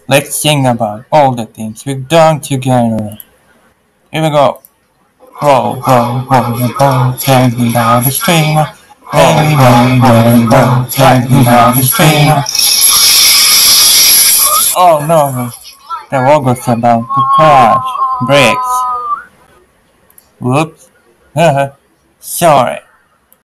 Let's sing about all the things we've done together. Here we go. Roll, roll, roll the boat, hanging down the stream. Roll, roll, roll the boat, hanging down the stream. Oh no, the wagon's about to crash. Brakes. Whoops. Sorry.